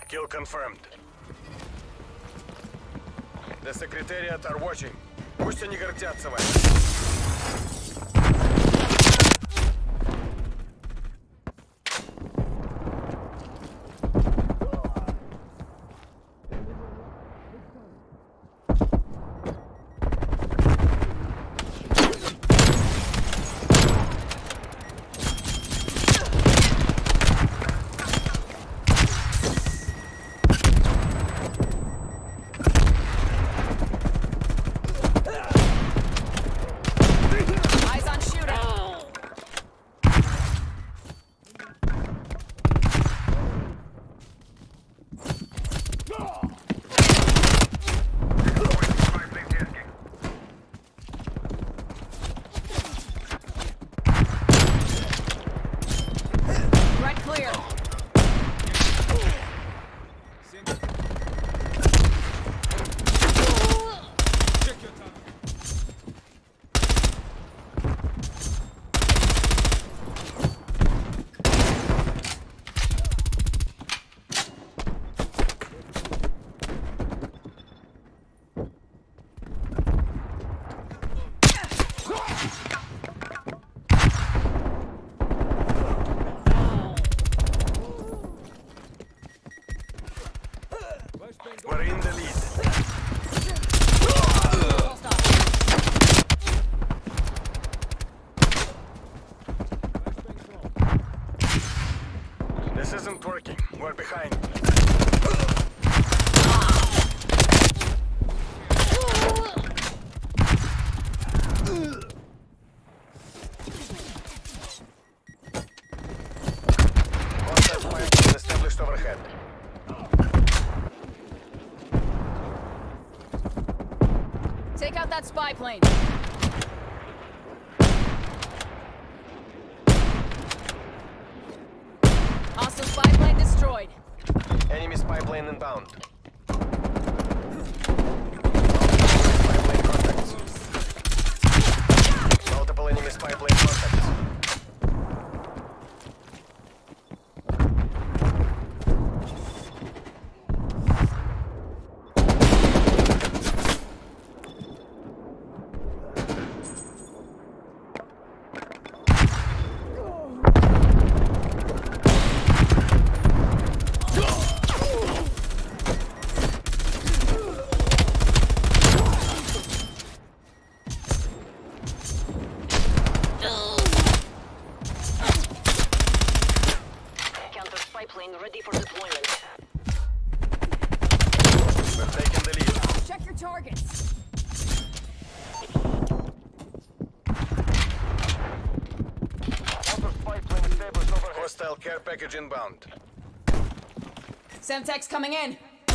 Kill confirmed. The Secretariat are watching. Пусть они гордятся вами. We're in the lead. This isn't working. We're behind. Hostile spy established overhead. Take out that spy plane. Hostile spy plane destroyed. Enemy spy plane inbound. Multiple enemy spy plane contacts. Plane ready for deployment. We're taking the lead. Check your targets. Hostile care package inbound. Semtex coming in.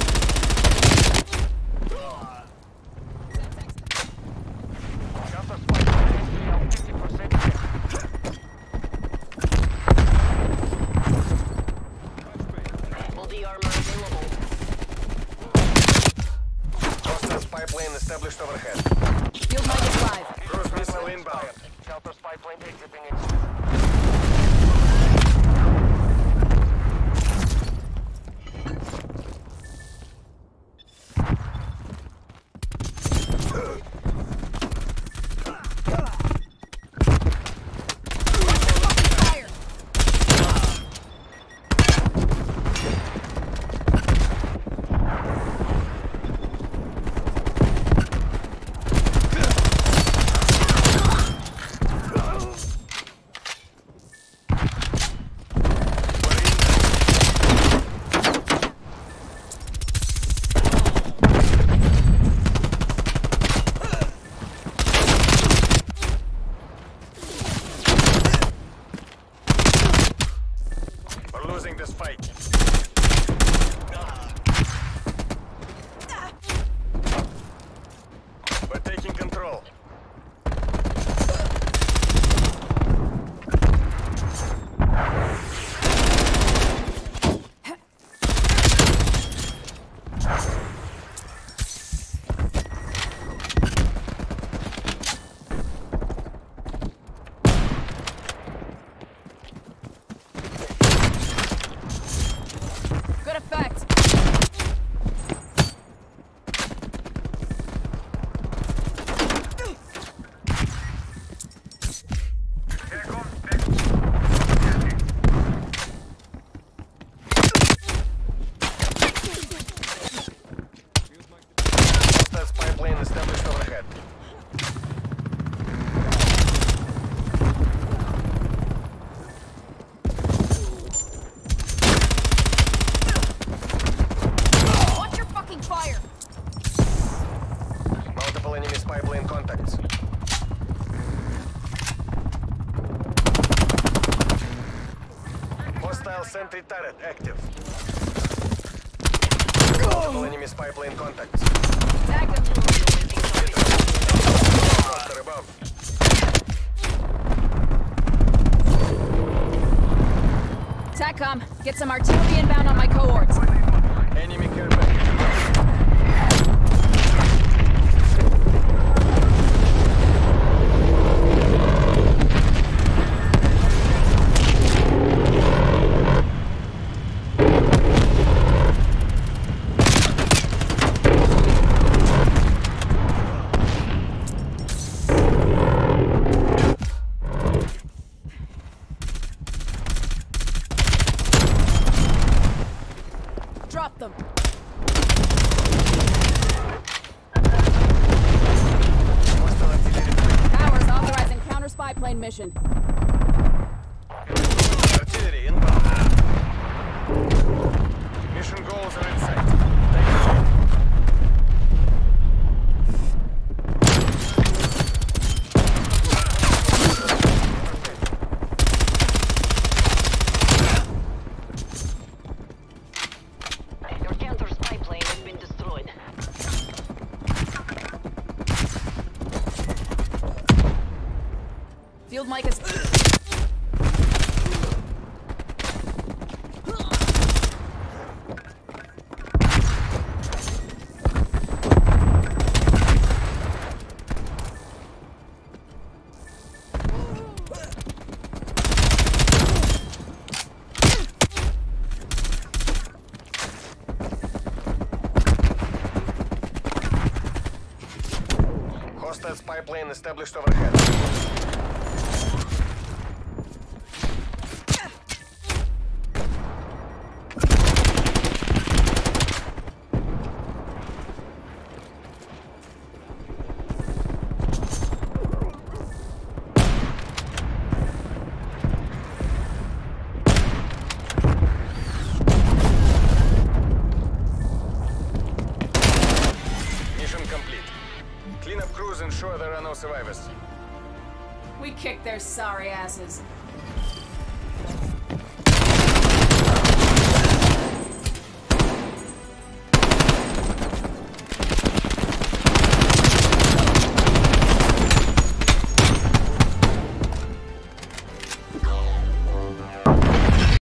Hostile spy plane established overhead. Field minus 5. Cruise missile inbound. Counter spy plane exiting its... turret active. Multiple enemy spy plane contacts. Tag them. Cluster above. TACCOM, get some artillery inbound on my cohorts. Enemy care package above. Drop them. Hostile artillery. Powers authorizing counter spy plane mission. Artillery inbound. Mission goals are in sight. Take the lead. Your counter spy plane has been destroyed. Field mic is. Hostile spy plane established overhead. Mission complete. Clean up crews, ensure there are no survivors. We kicked their sorry asses.